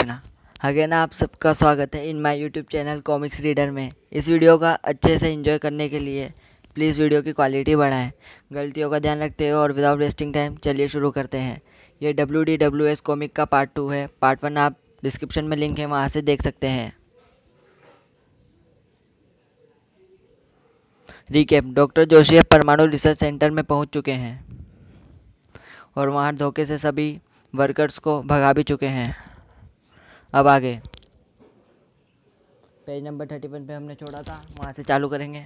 Krishna. Again आप सबका स्वागत है in my YouTube channel comics reader में। इस वीडियो का अच्छे से एंजॉय करने के लिए प्लीज़ वीडियो की क्वालिटी बढ़ाएं, गलतियों का ध्यान रखते हुए और विदाउट वेस्टिंग टाइम चलिए शुरू करते हैं। ये WDWS कॉमिक का पार्ट 2 है। पार्ट 1 आप डिस्क्रिप्शन में लिंक है, वहाँ से देख सकते हैं। रिकैप: डॉक्टर जोशी अब परमाणु रिसर्च सेंटर में पहुँच चुके हैं और वहाँ धोखे से सभी वर्कर्स को भगा भी चुके हैं। अब आगे पेज नंबर 31 पे हमने छोड़ा था, वहाँ से चालू करेंगे।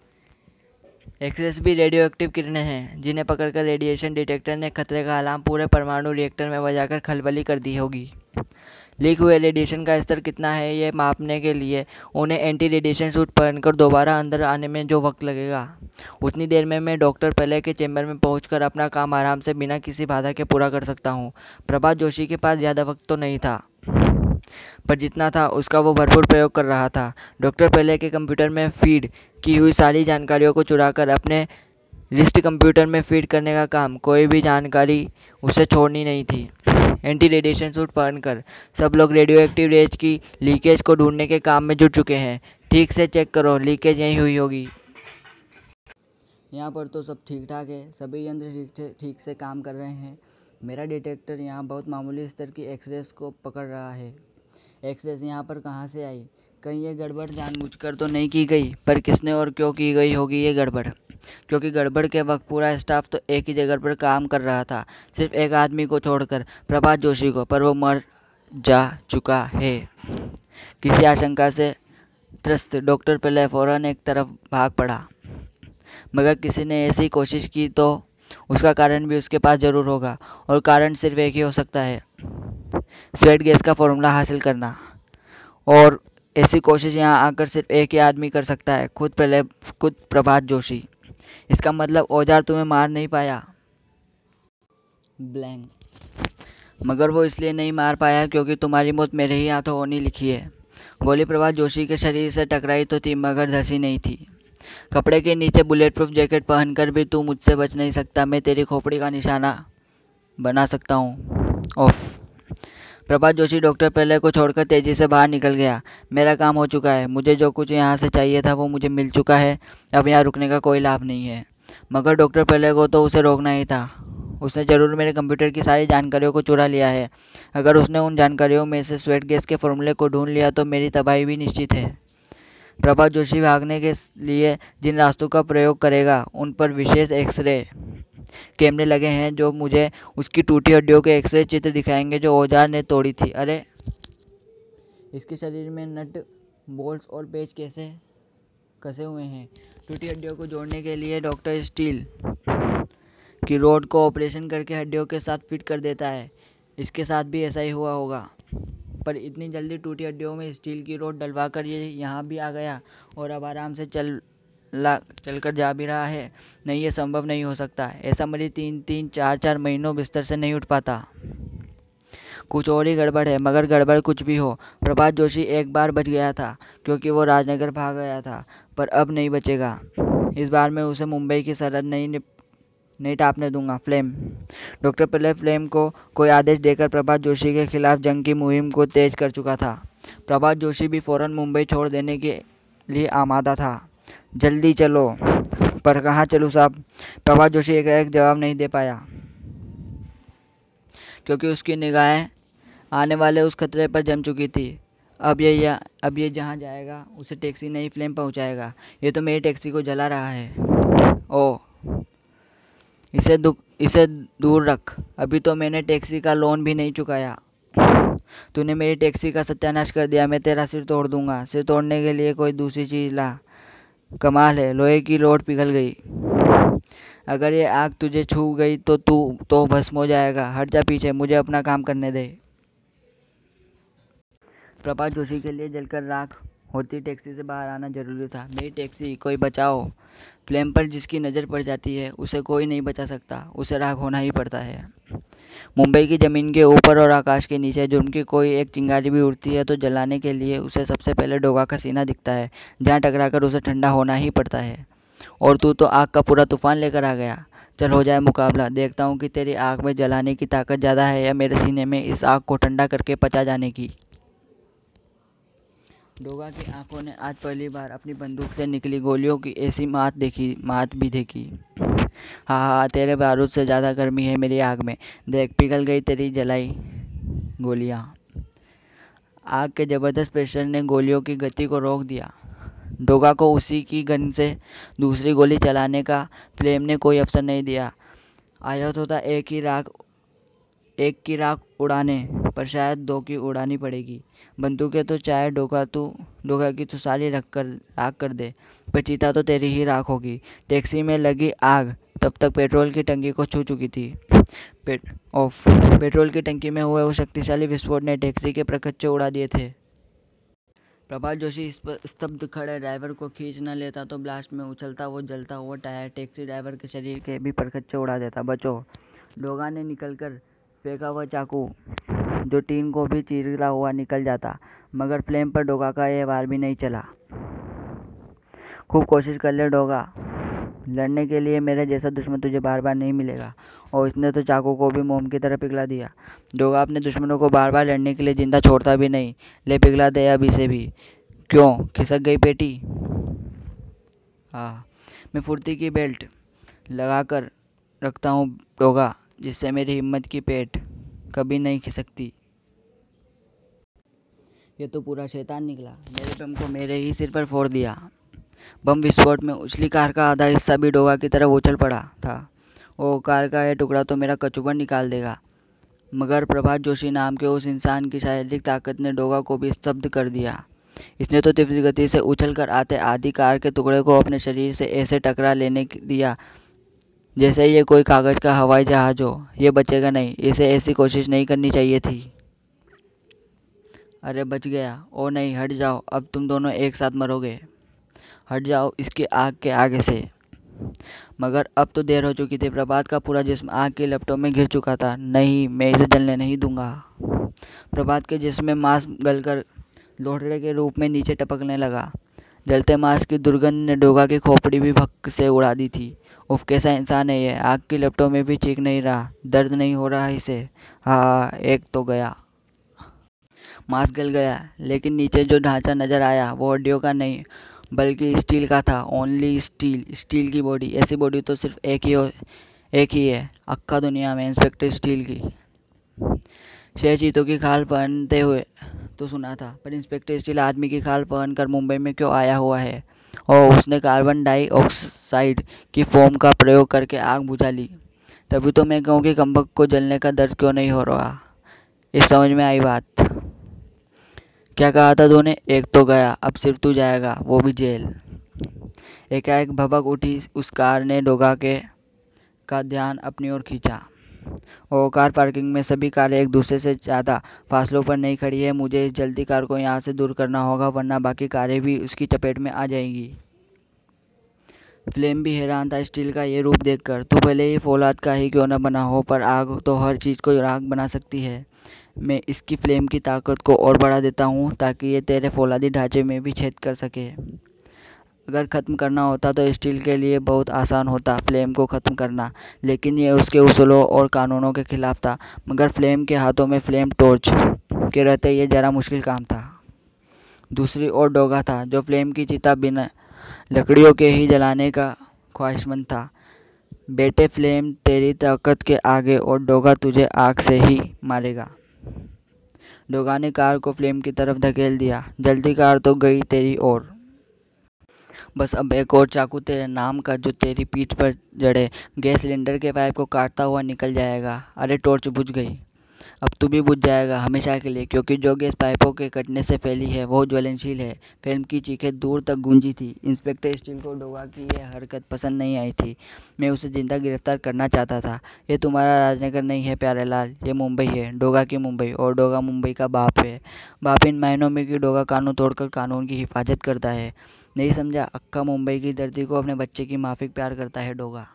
एक्सरेस भी रेडियो एक्टिव किरणें हैं जिन्हें पकड़कर रेडिएशन डिटेक्टर ने खतरे का अलार्म पूरे परमाणु रिएक्टर में बजाकर खलबली कर दी होगी। लीक हुए रेडिएशन का स्तर कितना है ये मापने के लिए उन्हें एंटी रेडिएशन सूट पहनकर दोबारा अंदर आने में जो वक्त लगेगा, उतनी देर में मैं डॉक्टर पहले के चैम्बर में पहुंचकर अपना काम आराम से बिना किसी बाधा के पूरा कर सकता हूं। प्रभात जोशी के पास ज़्यादा वक्त तो नहीं था, पर जितना था उसका वो भरपूर प्रयोग कर रहा था। डॉक्टर पहले के कंप्यूटर में फीड की हुई सारी जानकारियों को चुराकर अपने रिस्ट कंप्यूटर में फीड करने का काम, कोई भी जानकारी उसे छोड़नी नहीं थी। एंटी रेडिएशन सूट पहनकर सब लोग रेडियो एक्टिव रेज की लीकेज को ढूंढने के काम में जुट चुके हैं। ठीक से चेक करो, लीकेज यहीं हुई होगी। यहाँ पर तो सब ठीक ठाक है, सभी यंत्र ठीक से काम कर रहे हैं। मेरा डिटेक्टर यहाँ बहुत मामूली स्तर की एक्सरेस को पकड़ रहा है। एक्सरेस यहाँ पर कहाँ से आई? कहीं ये गड़बड़ जानबूझकर तो नहीं की गई, पर किसने और क्यों की गई होगी ये गड़बड़? क्योंकि गड़बड़ के वक्त पूरा स्टाफ तो एक ही जगह पर काम कर रहा था, सिर्फ एक आदमी को छोड़कर, प्रभात जोशी को, पर वो मर जा चुका है। किसी आशंका से त्रस्त डॉक्टर पहले फौरन एक तरफ भाग पड़ा, मगर किसी ने ऐसी कोशिश की तो उसका कारण भी उसके पास ज़रूर होगा, और कारण सिर्फ एक ही हो सकता है, स्वेट गैस का फॉर्मूला हासिल करना। और ऐसी कोशिश यहाँ आकर सिर्फ एक ही आदमी कर सकता है, खुद प्रभात जोशी। इसका मतलब औजार तुम्हें मार नहीं पाया ब्लैंक, मगर वो इसलिए नहीं मार पाया क्योंकि तुम्हारी मौत मेरे ही हाथों होनी लिखी है। गोली प्रभात जोशी के शरीर से टकराई तो थी, मगर धसी नहीं थी। कपड़े के नीचे बुलेट प्रूफ जैकेट पहनकर भी तू मुझसे बच नहीं सकता। मैं तेरी खोपड़ी का निशाना बना सकता हूँ। ऑफ। प्रभात जोशी डॉक्टर पहले को छोड़कर तेज़ी से बाहर निकल गया। मेरा काम हो चुका है, मुझे जो कुछ यहाँ से चाहिए था वो मुझे मिल चुका है। अब यहाँ रुकने का कोई लाभ नहीं है। मगर डॉक्टर पहले को तो उसे रोकना ही था। उसने ज़रूर मेरे कंप्यूटर की सारी जानकारियों को चुरा लिया है। अगर उसने उन जानकारियों में से स्वेट गैस के फॉर्मूले को ढूंढ लिया तो मेरी तबाही भी निश्चित है। प्रभात जोशी भागने के लिए जिन रास्तों का प्रयोग करेगा उन पर विशेष एक्सरे कैमरे लगे हैं जो मुझे उसकी टूटी हड्डियों के एक्सरे चित्र दिखाएंगे जो औजार ने तोड़ी थी। अरे, इसके शरीर में नट बोल्ट्स और पेच कैसे कसे हुए हैं? टूटी हड्डियों को जोड़ने के लिए डॉक्टर स्टील की रोड को ऑपरेशन करके हड्डियों के साथ फिट कर देता है। इसके साथ भी ऐसा ही हुआ होगा, पर इतनी जल्दी टूटी हड्डियों में स्टील की रोड डलवा कर ये यहाँ भी आ गया और अब आराम से चलकर जा भी रहा है। नहीं, ये संभव नहीं हो सकता। ऐसा मरीज 3-4 महीनों बिस्तर से नहीं उठ पाता। कुछ और ही गड़बड़ है, मगर गड़बड़ कुछ भी हो, प्रभात जोशी एक बार बच गया था क्योंकि वो राजनगर भाग गया था, पर अब नहीं बचेगा। इस बार मैं उसे मुंबई की सरहद नहीं टापने दूंगा। फ्लेम। डॉक्टर पहले फ्लेम को कोई आदेश देकर प्रभात जोशी के खिलाफ जंग की मुहिम को तेज कर चुका था। प्रभात जोशी भी फौरन मुंबई छोड़ देने के लिए आमादा था। जल्दी चलो। पर कहाँ चलूँ साहब? प्रभात जोशी एक जवाब नहीं दे पाया क्योंकि उसकी निगाहें आने वाले उस खतरे पर जम चुकी थी। अब ये जहाँ जाएगा उसे टैक्सी नहीं फ्लेम पहुँचाएगा। ये तो मेरी टैक्सी को जला रहा है। ओह, इसे दूर रख। अभी तो मैंने टैक्सी का लोन भी नहीं चुकाया। तूने मेरी टैक्सी का सत्यानाश कर दिया। मैं तेरा सिर तोड़ दूंगा। सिर तोड़ने के लिए कोई दूसरी चीज़ ला। कमाल है, लोहे की रोड पिघल गई। अगर ये आग तुझे छू गई तो तू तो भस्म हो जाएगा। हट जा पीछे, मुझे अपना काम करने दे। प्रभात जोशी के लिए जलकर राख होती टैक्सी से बाहर आना जरूरी था। मेरी टैक्सी, कोई बचाओ। फ्लेम पर जिसकी नज़र पड़ जाती है उसे कोई नहीं बचा सकता, उसे राख होना ही पड़ता है। मुंबई की ज़मीन के ऊपर और आकाश के नीचे जुर्म की कोई एक चिंगारी भी उड़ती है तो जलाने के लिए उसे सबसे पहले डोगा का सीना दिखता है, जहाँ टकराकर उसे ठंडा होना ही पड़ता है। और तू तो आग का पूरा तूफान लेकर आ गया। चल हो जाए मुकाबला। देखता हूँ कि तेरी आग में जलाने की ताकत ज़्यादा है या मेरे सीने में इस आग को ठंडा करके पचा जाने की। डोगा की आंखों ने आज पहली बार अपनी बंदूक से निकली गोलियों की ऐसी मात भी देखी। हाँ हाँ, तेरे बारूद से ज़्यादा गर्मी है मेरी आग में। देख, पिघल गई तेरी जलाई गोलियाँ। आग के ज़बरदस्त प्रेशर ने गोलियों की गति को रोक दिया। डोगा को उसी की गन से दूसरी गोली चलाने का फ्लेम ने कोई अवसर नहीं दिया। आया तो था एक की राख उड़ाने, पर शायद दो की उड़ानी पड़ेगी। बंदूकें तो चाहे डोगा की तो साली राख कर दे, पर चीता तो तेरी ही राख होगी। टैक्सी में लगी आग तब तक पेट्रोल की टंकी को छू चुकी थी। पेट्रोल की टंकी में हुए उस शक्तिशाली विस्फोट ने टैक्सी के प्रकच्चे उड़ा दिए थे। प्रभात जोशी स्तब्ध खड़े। ड्राइवर को खींच न लेता तो ब्लास्ट में उछलता वो जलता हुआ टायर टैक्सी ड्राइवर के शरीर के भी परखच्चे उड़ा देता। बचो, डोगा ने निकलकर फेंका वह चाकू जो टीन को भी चीरता हुआ निकल जाता, मगर फ्लेम पर डोगा का यह वार भी नहीं चला। खूब कोशिश कर ले डोगा, लड़ने के लिए मेरे जैसा दुश्मन तुझे बार बार नहीं मिलेगा। और इसने तो चाकू को भी मोम की तरह पिघला दिया। डोगा अपने दुश्मनों को बार बार लड़ने के लिए जिंदा छोड़ता भी नहीं। ले पिघला दे अब इसे भी। क्यों खिसक गई पेटी? हाँ, मैं फुर्ती की बेल्ट लगा कर रखता हूँ डोगा, जिससे मेरी हिम्मत की पेट कभी नहीं खिसकती। ये तो पूरा शैतान निकला। मेरे बम को मेरे ही सिर पर फोड़ दिया। बम विस्फोट में उछली कार का आधा हिस्सा भी डोगा की तरफ उछल पड़ा था। ओ, कार का यह टुकड़ा तो मेरा कचूबन निकाल देगा। मगर प्रभात जोशी नाम के उस इंसान की शारीरिक ताकत ने डोगा को भी स्तब्ध कर दिया। इसने तो तीव्र गति से उछल कर आते आधी कार के टुकड़े को अपने शरीर से ऐसे टकरा लेने दिया जैसे ये कोई कागज़ का हवाई जहाज हो। ये बचेगा नहीं। इसे ऐसी कोशिश नहीं करनी चाहिए थी। अरे बच गया। ओ नहीं, हट जाओ, अब तुम दोनों एक साथ मरोगे। हट जाओ इसकी आग के आगे से। मगर अब तो देर हो चुकी थी। प्रभात का पूरा जिस्म आग की लपटों में घिर चुका था। नहीं, मैं इसे जलने नहीं दूंगा। प्रभात के जिस्म में मांस गलकर लोथड़े के रूप में नीचे टपकने लगा। जलते मांस की दुर्गंध ने डोगा की खोपड़ी भी भक्क से उड़ा दी थी। उफ, कैसा इंसान है ये। आग की लपटों में भी चीख नहीं रहा। दर्द नहीं हो रहा इसे। हाँ, एक तो गया। मांस गल गया, लेकिन नीचे जो ढांचा नजर आया वो हड्डियों का नहीं बल्कि स्टील का था। ओनली स्टील की बॉडी। ऐसी बॉडी तो सिर्फ एक ही है अक्का दुनिया में, इंस्पेक्टर स्टील की। शेर चीतों की खाल पहनते हुए तो सुना था, पर इंस्पेक्टर स्टील आदमी की खाल पहनकर मुंबई में क्यों आया हुआ है? और उसने कार्बन डाइऑक्साइड की फोम का प्रयोग करके आग बुझा ली। तभी तो मैं कहूँ कि कमबख्त को जलने का दर्द क्यों नहीं हो रहा। इस समझ में आई बात। क्या कहा था तूने? एक तो गया, अब सिर्फ तू जाएगा, वो भी जेल। एकाएक भभक उठी उस कार ने डोगा का ध्यान अपनी ओर खींचा। और कार पार्किंग में सभी कारें एक दूसरे से ज़्यादा फासलों पर नहीं खड़ी है। मुझे इस जल्दी कार को यहाँ से दूर करना होगा, वरना बाकी कारें भी उसकी चपेट में आ जाएंगी। फ्लेम भी हैरान था स्टील का ये रूप देखकर। तू भले ही फौलाद का ही क्यों न बना हो, पर आग तो हर चीज़ को राख बना सकती है। मैं इसकी फ्लेम की ताकत को और बढ़ा देता हूँ ताकि ये तेरे फौलादी ढांचे में भी छेद कर सके। अगर ख़त्म करना होता तो स्टील के लिए बहुत आसान होता फ्लेम को ख़त्म करना, लेकिन ये उसके उसूलों और कानूनों के खिलाफ था। मगर फ्लेम के हाथों में फ्लेम टॉर्च के रहते ये ज़रा मुश्किल काम था। दूसरी ओर डोगा था, जो फ्लेम की चिता बिना लकड़ियों के ही जलाने का ख्वाहिशमंद था। बेटे, फ्लेम तेरी ताकत के आगे और डोगा तुझे आग से ही मारेगा। डोगा ने कार को फ्लेम की तरफ धकेल दिया। जल्दी कार तो गई तेरी ओर। बस अब एक और चाकू तेरे नाम का जो तेरी पीठ पर जड़े गैस सिलेंडर के पाइप को काटता हुआ निकल जाएगा। अरे टॉर्च बुझ गई, अब तू भी बुझ जाएगा हमेशा के लिए, क्योंकि जो गैस पाइपों के कटने से फैली है वो ज्वलनशील है। फिल्म की चीखें दूर तक गूंजी थी। इंस्पेक्टर स्टील को डोगा की यह हरकत पसंद नहीं आई थी। मैं उसे जिंदा गिरफ्तार करना चाहता था। ये तुम्हारा राजनगर नहीं है प्यारे लाल, ये मुंबई है, डोगा की मुंबई। और डोगा मुंबई का बाप है। बाप इन मायनों में कि डोगा कानून तोड़कर कानून की हिफाजत करता है। नहीं समझा? अक्का मुंबई की धरती को अपने बच्चे की माफिक प्यार करता है डोगा।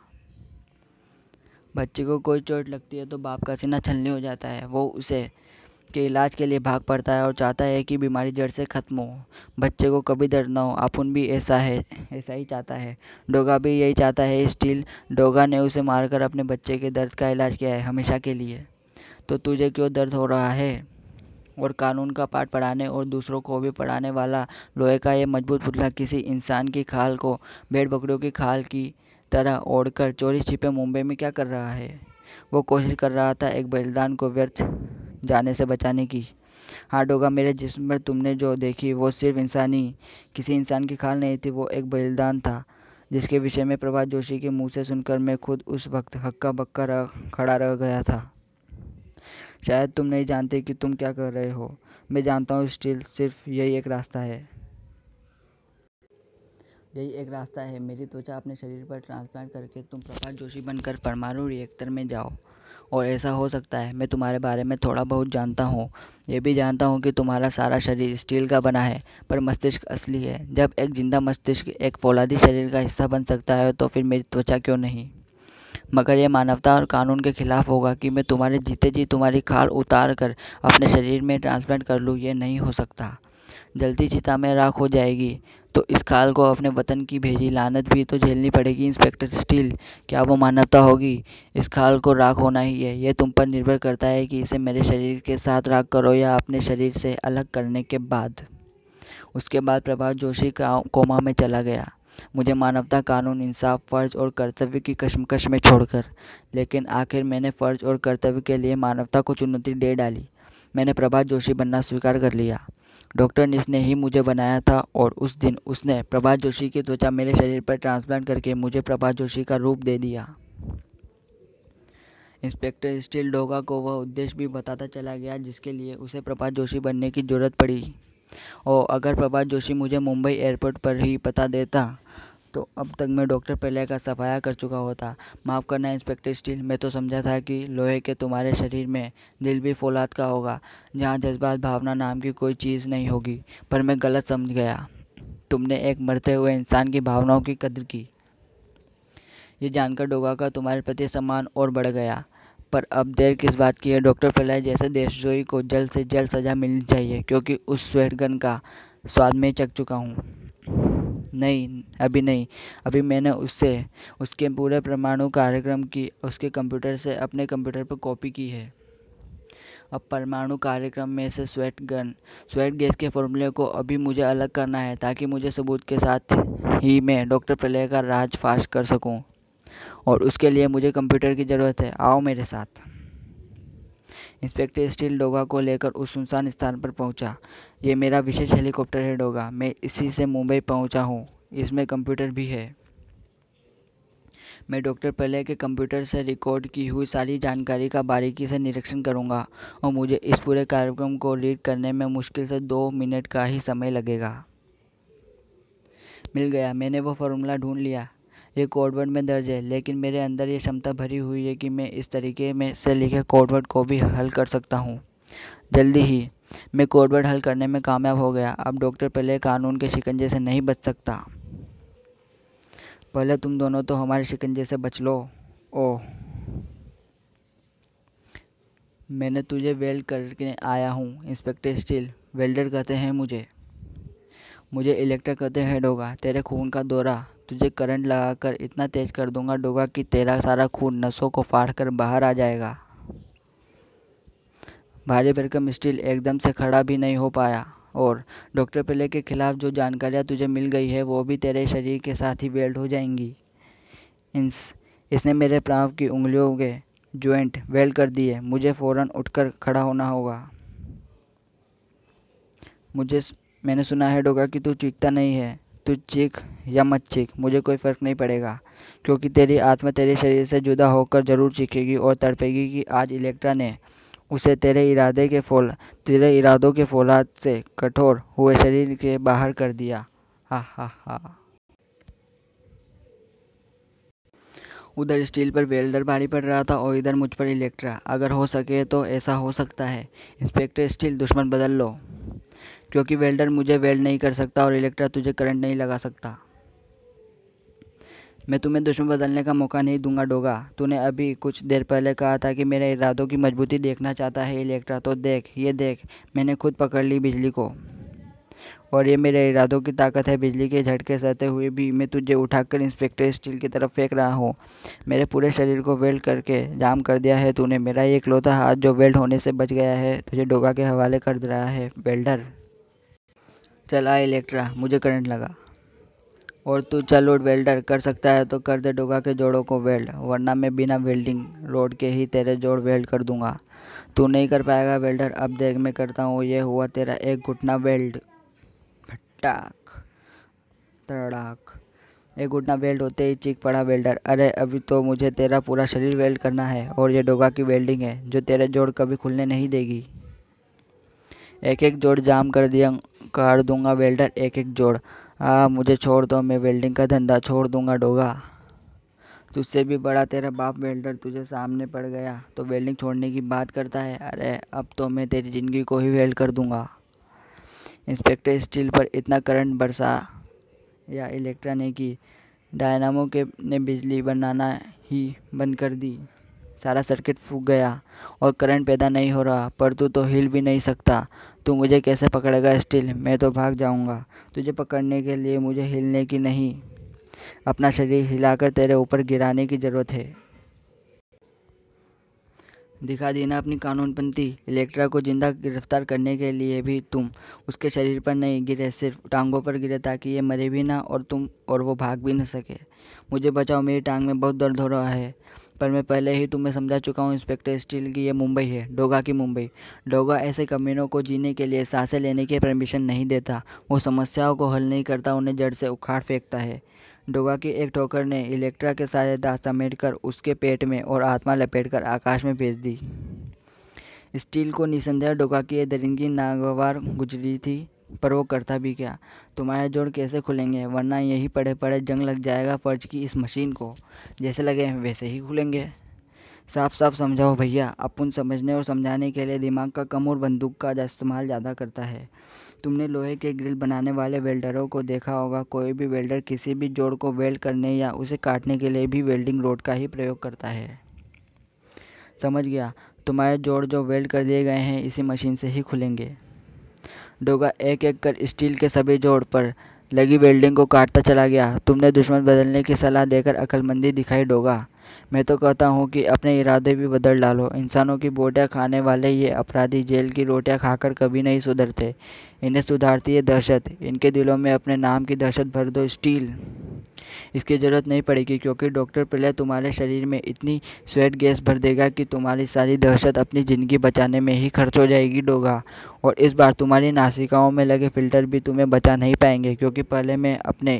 बच्चे को कोई चोट लगती है तो बाप का सीना छलनी हो जाता है। वो उसे के इलाज के लिए भाग पड़ता है और चाहता है कि बीमारी जड़ से ख़त्म हो, बच्चे को कभी दर्द ना हो। अपुन भी ऐसा ही चाहता है। डोगा भी यही चाहता है। स्टील, डोगा ने उसे मारकर अपने बच्चे के दर्द का इलाज किया है हमेशा के लिए। तो तुझे क्यों दर्द हो रहा है? और कानून का पाठ पढ़ाने और दूसरों को भी पढ़ाने वाला लोहे का ये मजबूत पुतला किसी इंसान की खाल को भेड़ बकरियों की खाल की तरह ओढ़कर चोरी छिपे मुंबई में क्या कर रहा है? वो कोशिश कर रहा था एक बलिदान को व्यर्थ जाने से बचाने की। हाँ डोगा, मेरे जिस्म पर तुमने जो देखी वो सिर्फ किसी इंसान की खाल नहीं थी, वो एक बलिदान था जिसके विषय में प्रभात जोशी के मुंह से सुनकर मैं खुद उस वक्त हक्का बक्का खड़ा रह गया था। शायद तुम नहीं जानते कि तुम क्या कर रहे हो। मैं जानता हूँ स्टील, सिर्फ यही एक रास्ता है। यही एक रास्ता है, मेरी त्वचा अपने शरीर पर ट्रांसप्लांट करके तुम प्रभात जोशी बनकर परमाणु रिएक्टर में जाओ। और ऐसा हो सकता है। मैं तुम्हारे बारे में थोड़ा बहुत जानता हूँ। ये भी जानता हूँ कि तुम्हारा सारा शरीर स्टील का बना है, पर मस्तिष्क असली है। जब एक जिंदा मस्तिष्क एक फौलादी शरीर का हिस्सा बन सकता है तो फिर मेरी त्वचा क्यों नहीं? मगर यह मानवता और कानून के खिलाफ होगा कि मैं तुम्हारे जीते जी तुम्हारी खाल उतार कर अपने शरीर में ट्रांसप्लांट कर लूँ। ये नहीं हो सकता। जलती चिता में राख हो जाएगी तो इस खाल को अपने वतन की भेजी लानत भी तो झेलनी पड़ेगी। इंस्पेक्टर स्टील, क्या वो मानवता होगी? इस खाल को राख होना ही है। यह तुम पर निर्भर करता है कि इसे मेरे शरीर के साथ राख करो या अपने शरीर से अलग करने के बाद। उसके बाद प्रभात जोशी कोमा में चला गया, मुझे मानवता, कानून, इंसाफ, फ़र्ज और कर्तव्य की कशमकश में छोड़कर। लेकिन आखिर मैंने फ़र्ज और कर्तव्य के लिए मानवता को चुनौती दे डाली। मैंने प्रभात जोशी बनना स्वीकार कर लिया। डॉक्टर निस ने ही मुझे बनाया था और उस दिन उसने प्रभात जोशी की त्वचा मेरे शरीर पर ट्रांसप्लांट करके मुझे प्रभात जोशी का रूप दे दिया। इंस्पेक्टर स्टील डोगा को वह उद्देश्य भी बताता चला गया जिसके लिए उसे प्रभात जोशी बनने की जरूरत पड़ी। और अगर प्रभात जोशी मुझे मुंबई एयरपोर्ट पर ही पता देता तो अब तक मैं डॉक्टर प्रलय का सफाया कर चुका होता। माफ़ करना इंस्पेक्टर स्टील, मैं तो समझा था कि लोहे के तुम्हारे शरीर में दिल भी फौलाद का होगा, जहाँ जज्बात, भावना नाम की कोई चीज़ नहीं होगी। पर मैं गलत समझ गया। तुमने एक मरते हुए इंसान की भावनाओं की कद्र की। ये जानकर डोगा का तुम्हारे प्रति सम्मान और बढ़ गया। पर अब देर किस बात की है? डॉक्टर प्रलय जैसे देशद्रोही को जल्द से जल्द सज़ा मिलनी चाहिए, क्योंकि उस स्वेट गन का स्वाद मैं चख चुका हूँ। नहीं, अभी नहीं। अभी मैंने उसके पूरे परमाणु कार्यक्रम की उसके कंप्यूटर से अपने कंप्यूटर पर कॉपी की है। अब परमाणु कार्यक्रम में से स्वेट गैस के फॉर्मूले को अभी मुझे अलग करना है, ताकि मुझे सबूत के साथ ही मैं डॉक्टर प्रलय का राज फाश कर सकूं। और उसके लिए मुझे कंप्यूटर की ज़रूरत है। आओ मेरे साथ। इंस्पेक्टर स्टील डोगा को लेकर उस सुनसान स्थान पर पहुंचा। ये मेरा विशेष हेलीकॉप्टर है डोगा, मैं इसी से मुंबई पहुंचा हूं। इसमें कंप्यूटर भी है। मैं डॉक्टर प्रलय के कंप्यूटर से रिकॉर्ड की हुई सारी जानकारी का बारीकी से निरीक्षण करूंगा और मुझे इस पूरे कार्यक्रम को रीड करने में मुश्किल से 2 मिनट का ही समय लगेगा। मिल गया, मैंने वो फार्मूला ढूंढ लिया। ये कोडवर्ड में दर्ज है, लेकिन मेरे अंदर ये क्षमता भरी हुई है कि मैं इस तरीके में से लिखे कोडवर्ड को भी हल कर सकता हूँ। जल्दी ही मैं कोडवर्ड हल करने में कामयाब हो गया। अब डॉक्टर प्रलय कानून के शिकंजे से नहीं बच सकता। पहले तुम दोनों तो हमारे शिकंजे से बच लो। ओह, मैंने तुझे वेल्ड करके आया हूँ। इंस्पेक्टर स्टील, वेल्डर कहते हैं मुझे इलेक्ट्रा कहते हैं डोगा। तेरे खून का दौरा, तुझे करंट लगाकर इतना तेज कर दूंगा डोगा कि तेरा सारा खून नसों को फाड़ कर बाहर आ जाएगा। भारी भरकम स्टील एकदम से खड़ा भी नहीं हो पाया। और डॉक्टर प्रलय के खिलाफ जो जानकारियाँ तुझे मिल गई है वो भी तेरे शरीर के साथ ही वेल्ड हो जाएंगी। इसने मेरे पाँव की उंगलियों के जॉइंट वेल्ड कर दिए। मुझे फ़ौरन उठकर खड़ा होना होगा। मैंने सुना है डोगा कि तू चीखता नहीं है। तू चीख या मत चीख, मुझे कोई फ़र्क नहीं पड़ेगा, क्योंकि तेरी आत्मा तेरे शरीर से जुदा होकर ज़रूर चीखेगी और तड़पेगी कि आज इलेक्ट्रा ने उसे तेरे इरादों के फौलाद से कठोर हुए शरीर के बाहर कर दिया। हा हा हा। उधर स्टील पर वेल्डर भारी पड़ रहा था और इधर मुझ पर इलेक्ट्रा। अगर हो सके तो ऐसा हो सकता है। इंस्पेक्टर स्टील, दुश्मन बदल लो, क्योंकि वेल्डर मुझे वेल्ड नहीं कर सकता और इलेक्ट्रा तुझे करंट नहीं लगा सकता। मैं तुम्हें दुश्मन बदलने का मौका नहीं दूंगा डोगा। तूने अभी कुछ देर पहले कहा था कि मेरे इरादों की मजबूती देखना चाहता है इलेक्ट्रा। तो देख, ये देख, मैंने खुद पकड़ ली बिजली को। और ये मेरे इरादों की ताकत है। बिजली के झटके सहते हुए भी मैं तुझे उठाकर इंस्पेक्टर स्टील की तरफ फेंक रहा हूँ। मेरे पूरे शरीर को वेल्ड करके जाम कर दिया है तूने। मेरा ये इकलौता हाथ जो वेल्ड होने से बच गया है तुझे डोगा के हवाले कर दे रहा है वेल्डर। चल आ इलेक्ट्रा, मुझे करंट लगा। और तू चल उठ वेल्डर, कर सकता है तो कर दे डोगा के जोड़ों को वेल्ड, वरना मैं बिना वेल्डिंग रोड के ही तेरे जोड़ वेल्ड कर दूंगा। तू नहीं कर पाएगा वेल्डर, अब देख मैं करता हूँ। ये हुआ तेरा एक घुटना वेल्ड। फटाक तड़ाक। एक घुटना वेल्ड होते ही चीख पड़ा वेल्डर। अरे अभी तो मुझे तेरा पूरा शरीर वेल्ड करना है, और ये डोगा की वेल्डिंग है जो तेरे जोड़ कभी खुलने नहीं देगी। एक एक जोड़ जाम कर दूंगा वेल्डर, एक एक जोड़। मुझे छोड़ दो, मैं वेल्डिंग का धंधा छोड़ दूंगा डोगा। तुझसे भी बड़ा तेरा बाप वेल्डर तुझे सामने पड़ गया तो वेल्डिंग छोड़ने की बात करता है। अरे अब तो मैं तेरी ज़िंदगी को ही वेल्ड कर दूंगा। इंस्पेक्टर स्टील पर इतना करंट बरसा या इलेक्ट्रा ने कि डायनामो के ने बिजली बनाना ही बंद कर दी। सारा सर्किट फूक गया और करंट पैदा नहीं हो रहा, पर तू तो हिल भी नहीं सकता। तू मुझे कैसे पकड़ेगा स्टील? मैं तो भाग जाऊंगा। तुझे पकड़ने के लिए मुझे हिलने की नहीं, अपना शरीर हिलाकर तेरे ऊपर गिराने की ज़रूरत है। दिखा दी ना अपनी कानूनपंथी। इलेक्ट्रा को जिंदा गिरफ्तार करने के लिए भी तुम उसके शरीर पर नहीं गिरे, सिर्फ टांगों पर गिरे ताकि ये मरे भी ना और वो भाग भी न सके। मुझे बचाओ, मेरी टांग में बहुत दर्द हो रहा है। पर मैं पहले ही तुम्हें समझा चुका हूँ इंस्पेक्टर स्टील की ये मुंबई है, डोगा की मुंबई। डोगा ऐसे कमीनों को जीने के लिए सांसें लेने की परमिशन नहीं देता। वो समस्याओं को हल नहीं करता, उन्हें जड़ से उखाड़ फेंकता है। डोगा की एक ठोकर ने इलेक्ट्रा के सारे दांत समेटकर उसके पेट में और आत्मा लपेटकर आकाश में भेज दी। स्टील को निसंदेह डोगा की ये दरिंदगी नागवार गुजरी थी, पर वो करता भी क्या? तुम्हारे जोड़ कैसे खुलेंगे? वरना यही पड़े पड़े जंग लग जाएगा फर्ज की इस मशीन को। जैसे लगे वैसे ही खुलेंगे। साफ साफ समझाओ भैया। अपुन समझने और समझाने के लिए दिमाग का कम और बंदूक का इस्तेमाल ज़्यादा करता है। तुमने लोहे के ग्रिल बनाने वाले वेल्डरों को देखा होगा। कोई भी वेल्डर किसी भी जोड़ को वेल्ड करने या उसे काटने के लिए भी वेल्डिंग रोड का ही प्रयोग करता है। समझ गया। तुम्हारे जोड़ जो वेल्ड कर दिए गए हैं इसी मशीन से ही खुलेंगे। डोगा एक एक कर स्टील के सभी जोड़ पर लगी वेल्डिंग को काटता चला गया। तुमने दुश्मन बदलने की सलाह देकर अक्लमंदी दिखाई डोगा। मैं तो कहता हूँ कि अपने इरादे भी बदल डालो। इंसानों की बोटियाँ खाने वाले ये अपराधी जेल की रोटियाँ खाकर कभी नहीं सुधरते। इन्हें सुधारती है दहशत। इनके दिलों में अपने नाम की दहशत भर दो स्टील। इसकी ज़रूरत नहीं पड़ेगी, क्योंकि डॉक्टर प्रलय तुम्हारे शरीर में इतनी स्वेट गैस भर देगा कि तुम्हारी सारी दहशत अपनी ज़िंदगी बचाने में ही खर्च हो जाएगी डोगा। और इस बार तुम्हारी नासिकाओं में लगे फ़िल्टर भी तुम्हें बचा नहीं पाएंगे, क्योंकि पहले मैं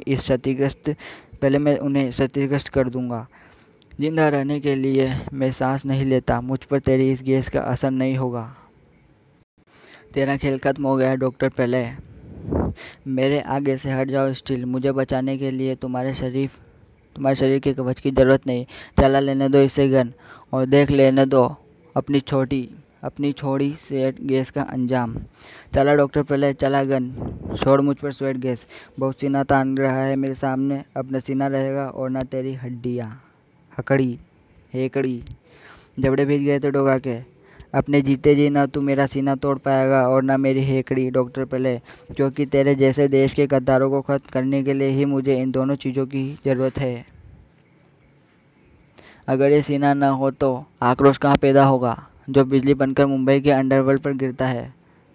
उन्हें क्षतिग्रस्त कर दूंगा। जिंदा रहने के लिए मैं सांस नहीं लेता। मुझ पर तेरी इस गैस का असर नहीं होगा। तेरा खेल खत्म हो गया डॉक्टर प्रलय। मेरे आगे से हट जाओ स्टील। मुझे बचाने के लिए तुम्हारे शरीर के कवच की ज़रूरत नहीं। चला लेने दो इसे गन, और देख लेने दो अपनी छोड़ी स्वेट गैस का अंजाम। चला डॉक्टर प्रलय, चला गन। छोड़ मुझ पर स्वेट गैस। बहुत सीना तान रहा है मेरे सामने। अब न सीना रहेगा और न तेरी हड्डियाँ। हकड़ी हेकड़ी जबड़े भीज गए थे डोगा के। अपने जीते जी ना तू मेरा सीना तोड़ पाएगा और ना मेरी हेकड़ी डॉक्टर प्रलय, क्योंकि तेरे जैसे देश के गद्दारों को खत्म करने के लिए ही मुझे इन दोनों चीज़ों की ज़रूरत है। अगर ये सीना न हो तो आक्रोश कहाँ पैदा होगा जो बिजली बनकर मुंबई के अंडरवर्ल्ड पर गिरता है।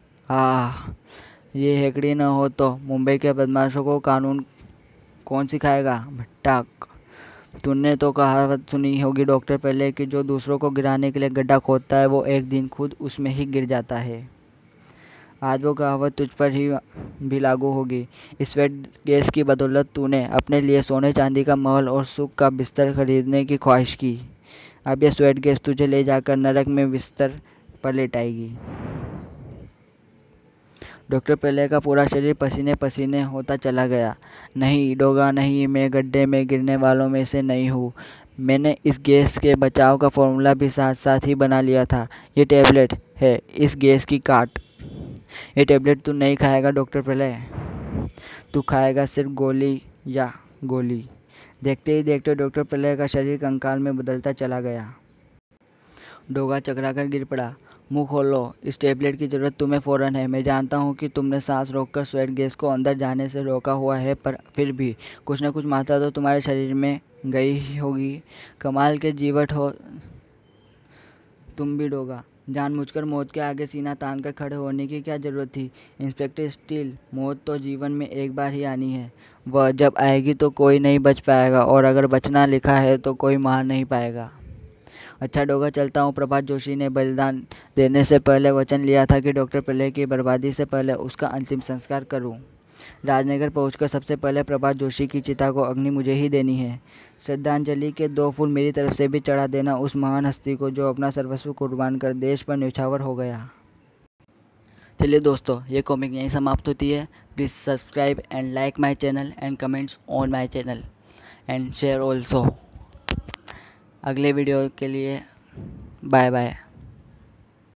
ये हेकड़ी न हो तो मुंबई के बदमाशों को कानून कौन सिखाएगा? भट्टाक। तूने तो कहावत सुनी होगी डॉक्टर प्रलय कि जो दूसरों को गिराने के लिए गड्ढा खोदता है वो एक दिन खुद उसमें ही गिर जाता है। आज वो कहावत तुझ पर ही भी लागू होगी। इस स्वेट गैस की बदौलत तूने अपने लिए सोने चांदी का महल और सुख का बिस्तर खरीदने की ख्वाहिश की। अब यह स्वेट गैस तुझे ले जाकर नरक में बिस्तर पर लेटाएगी। डॉक्टर प्रलय का पूरा शरीर पसीने पसीने होता चला गया। नहीं डोगा नहीं, मैं गड्ढे में गिरने वालों में से नहीं हूँ। मैंने इस गैस के बचाव का फॉर्मूला भी साथ साथ ही बना लिया था। ये टैबलेट है इस गैस की काट। ये टैबलेट तू नहीं खाएगा डॉक्टर प्रलय। तू खाएगा सिर्फ गोली या गोली। देखते ही देखते डॉक्टर प्रलय का शरीर कंकाल में बदलता चला गया। डोगा चकरा कर गिर पड़ा। मुंह खोलो, इस टैबलेट की ज़रूरत तुम्हें फ़ौरन है। मैं जानता हूँ कि तुमने सांस रोककर स्वेट गैस को अंदर जाने से रोका हुआ है, पर फिर भी कुछ न कुछ मात्रा तो तुम्हारे शरीर में गई ही होगी। कमाल के जीवट हो तुम भी डोगा। जानबूझकर मौत के आगे सीना तान कर खड़े होने की क्या ज़रूरत थी? इंस्पेक्टर स्टील, मौत तो जीवन में एक बार ही आनी है। वह जब आएगी तो कोई नहीं बच पाएगा, और अगर बचना लिखा है तो कोई मार नहीं पाएगा। अच्छा डोगा, चलता हूँ। प्रभात जोशी ने बलिदान देने से पहले वचन लिया था कि डॉक्टर प्रलय की बर्बादी से पहले उसका अंतिम संस्कार करूँ। राजनगर पहुंचकर सबसे पहले प्रभात जोशी की चिता को अग्नि मुझे ही देनी है। श्रद्धांजलि के 2 फूल मेरी तरफ से भी चढ़ा देना उस महान हस्ती को जो अपना सर्वस्व कुर्बान कर देश पर न्यौछावर हो गया। चलिए दोस्तों, ये कॉमिक यहीं समाप्त होती है। Please subscribe and like my channel and comments on my channel and share also. अगले वीडियो के लिए बाय बाय।